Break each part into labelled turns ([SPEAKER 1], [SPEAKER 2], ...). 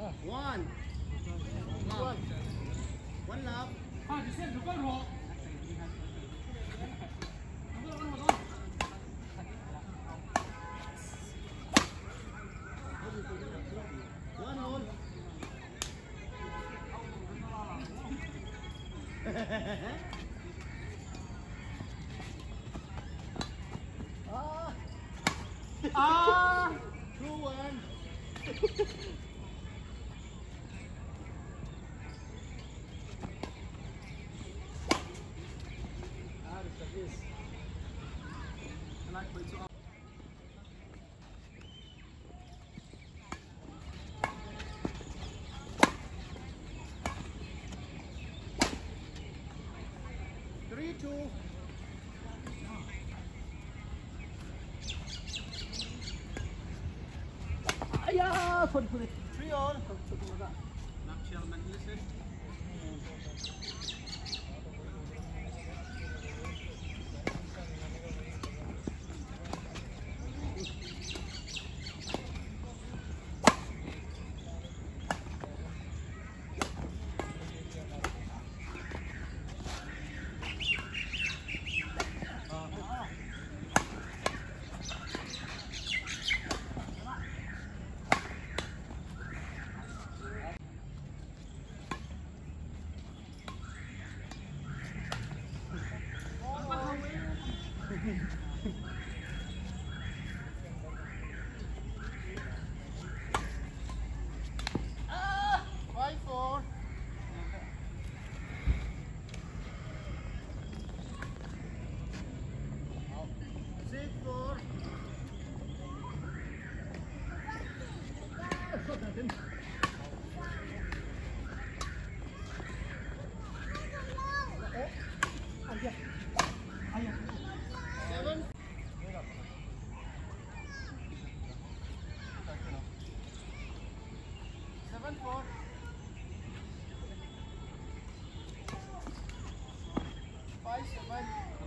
[SPEAKER 1] One. One love. One hold. Ah! 2-1. Three, two. Sorry. 3-all. Ah! 5-4. 6-4. Seven. 7-4. 5-7.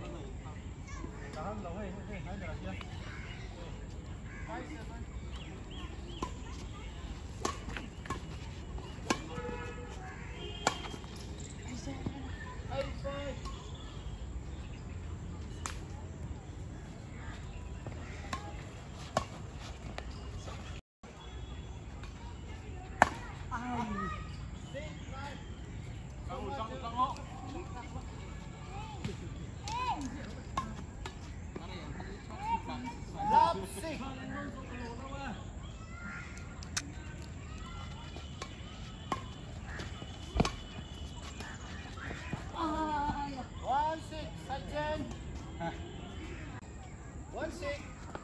[SPEAKER 1] 5-7. 8-5. Love 6. 1-6. Side 10. 1-6.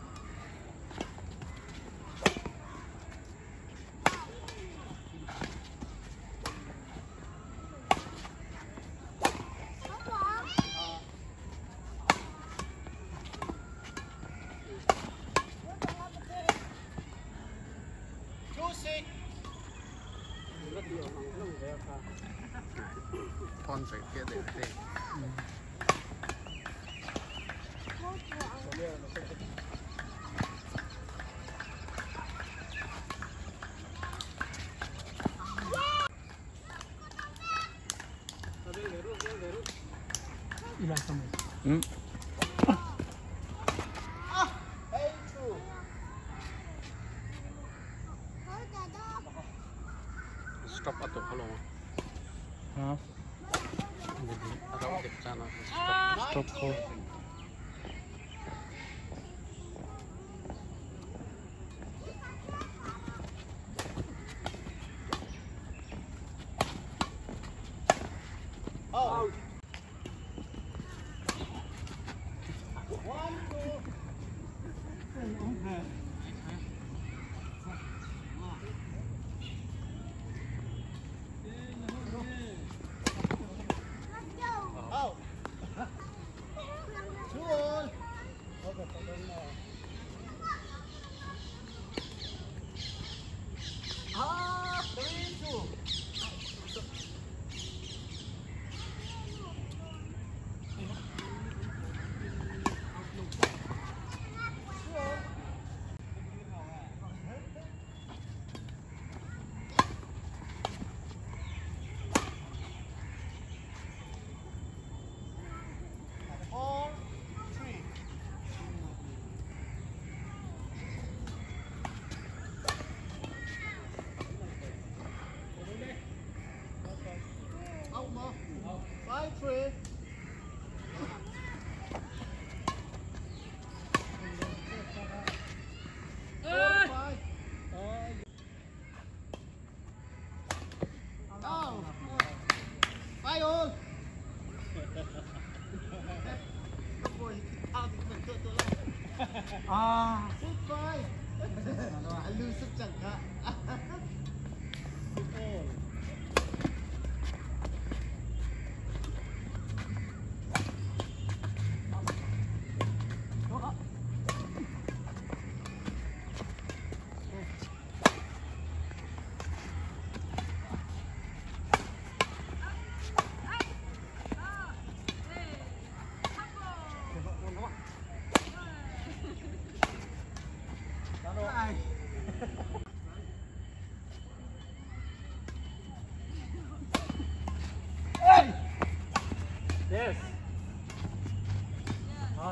[SPEAKER 2] Con phải kia để stop atau kalau atau ke sana stop call.
[SPEAKER 1] Out. 1, 2. Out. 2-all. Ah, 3-2.
[SPEAKER 3] Ah.
[SPEAKER 1] 6-5. Halusot siyang ka. 6-8.
[SPEAKER 3] Yes. Ah.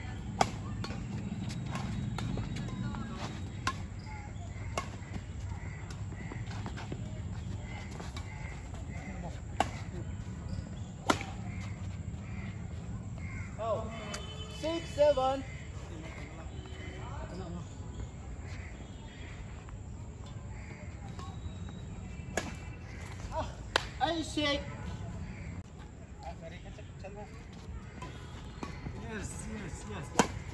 [SPEAKER 1] Oh. 6-7. I shake.
[SPEAKER 3] Yes, yes, yes.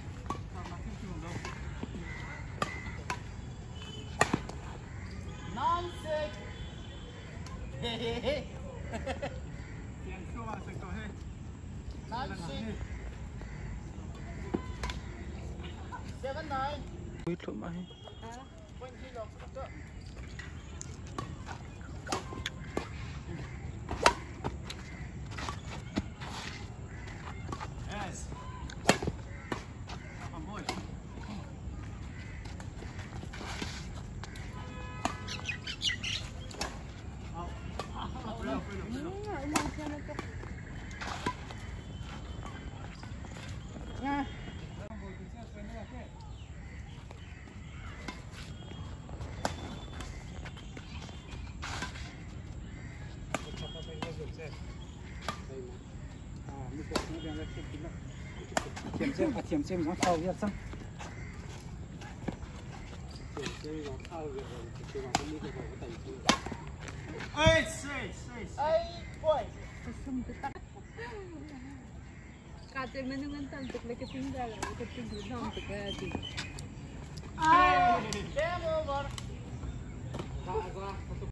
[SPEAKER 1] 9-6. Hehehe.
[SPEAKER 3] เปลี่ยนตัวใส่ตัวให้
[SPEAKER 1] 9-6. 7-9.
[SPEAKER 2] Wait lang ay.
[SPEAKER 1] Point kilo. Go.
[SPEAKER 3] Yes. Come on, boy. Thiểm xem nó thâu ra xong. Ê,
[SPEAKER 1] 8 points.
[SPEAKER 4] Kacang menungan tantuk lagi tinggal, kita tinggal tantuk lagi.
[SPEAKER 1] Game over.